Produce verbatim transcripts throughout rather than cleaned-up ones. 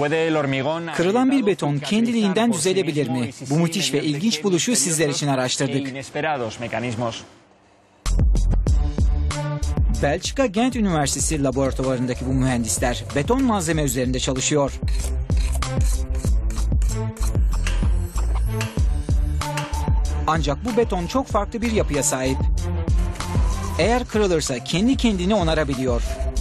Kırılan bir beton kendiliğinden düzelebilir mi? Bu müthiş ve ilginç buluşu sizler için araştırdık. Belçika Gent Üniversitesi laboratuvarındaki bu mühendisler beton malzeme üzerinde çalışıyor. Ancak bu beton çok farklı bir yapıya sahip. Eğer kırılırsa kendi kendini onarabiliyor.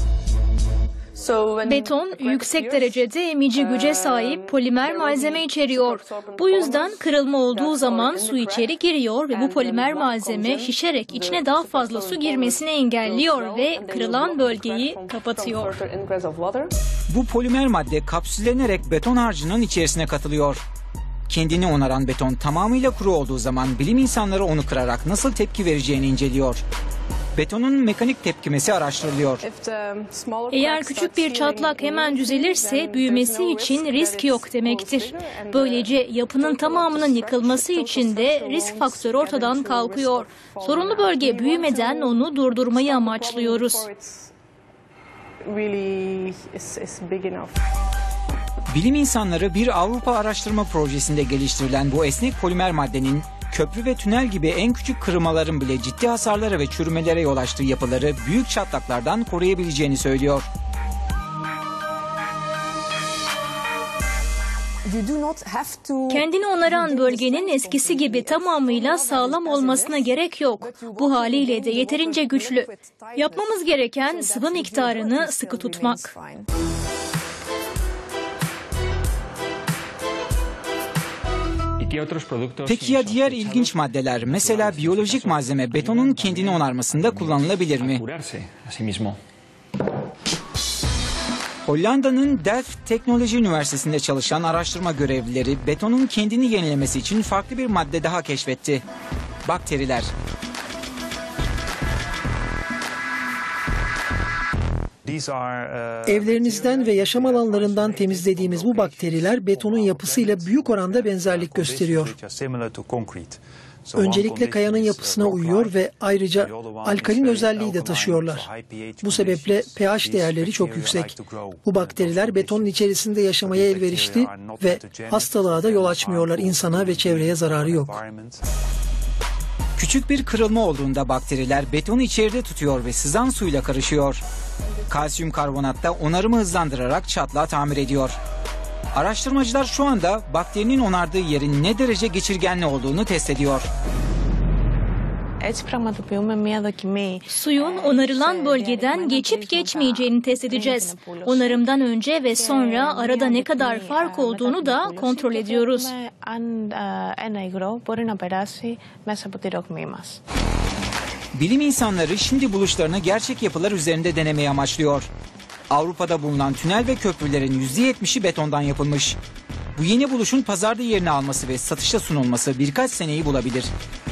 Beton yüksek derecede emici güce sahip polimer malzeme içeriyor. Bu yüzden kırılma olduğu zaman su içeri giriyor ve bu polimer malzeme şişerek içine daha fazla su girmesini engelliyor ve kırılan bölgeyi kapatıyor. Bu polimer madde kapsüllenerek beton harcının içerisine katılıyor. Kendini onaran beton tamamıyla kuru olduğu zaman bilim insanları onu kırarak nasıl tepki vereceğini inceliyor. Betonun mekanik tepkimesi araştırılıyor. Eğer küçük bir çatlak hemen düzelirse büyümesi için risk yok demektir. Böylece yapının tamamının yıkılması için de risk faktörü ortadan kalkıyor. Sorunlu bölge büyümeden onu durdurmayı amaçlıyoruz. Bilim insanları bir Avrupa araştırma projesinde geliştirilen bu esnek polimer maddenin köprü ve tünel gibi en küçük kırılmaların bile ciddi hasarlara ve çürümelere yol açtığı yapıları büyük çatlaklardan koruyabileceğini söylüyor. Kendini onaran bölgenin eskisi gibi tamamıyla sağlam olmasına gerek yok. Bu haliyle de yeterince güçlü. Yapmamız gereken sıvı miktarını sıkı tutmak. Peki ya diğer ilginç maddeler, mesela biyolojik malzeme betonun kendini onarmasında kullanılabilir mi? Hollanda'nın Delft Teknoloji Üniversitesi'nde çalışan araştırma görevlileri betonun kendini yenilemesi için farklı bir madde daha keşfetti. Bakteriler. Evlerinizden ve yaşam alanlarından temizlediğimiz bu bakteriler betonun yapısıyla büyük oranda benzerlik gösteriyor. Öncelikle kayanın yapısına uyuyor ve ayrıca alkalin özelliği de taşıyorlar. Bu sebeple pH değerleri çok yüksek. Bu bakteriler betonun içerisinde yaşamaya elverişli ve hastalığa da yol açmıyorlar. İnsana ve çevreye zararı yok. Küçük bir kırılma olduğunda bakteriler betonu içeride tutuyor ve sızan suyla karışıyor. Kalsiyum karbonat da onarımı hızlandırarak çatlağı tamir ediyor. Araştırmacılar şu anda bakterinin onardığı yerin ne derece geçirgenli olduğunu test ediyor. Suyun onarılan bölgeden geçip geçmeyeceğini test edeceğiz. Onarımdan önce ve sonra arada ne kadar fark olduğunu da kontrol ediyoruz. Bilim insanları şimdi buluşlarını gerçek yapılar üzerinde denemeyi amaçlıyor. Avrupa'da bulunan tünel ve köprülerin yüzde yetmişi betondan yapılmış. Bu yeni buluşun pazarda yerini alması ve satışa sunulması birkaç seneyi bulabilir.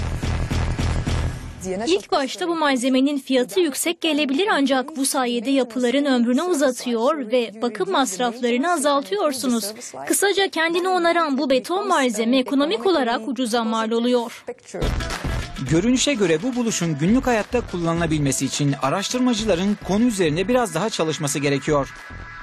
İlk başta bu malzemenin fiyatı yüksek gelebilir ancak bu sayede yapıların ömrünü uzatıyor ve bakım masraflarını azaltıyorsunuz. Kısaca kendini onaran bu beton malzeme ekonomik olarak ucuza mal oluyor. Görünüşe göre bu buluşun günlük hayatta kullanılabilmesi için araştırmacıların konu üzerinde biraz daha çalışması gerekiyor.